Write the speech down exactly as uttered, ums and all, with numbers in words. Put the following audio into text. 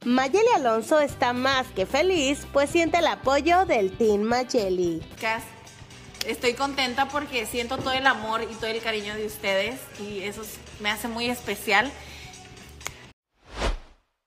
Mayeli Alonso está más que feliz, pues siente el apoyo del Team Mayeli. Estoy contenta porque siento todo el amor y todo el cariño de ustedes y eso me hace muy especial.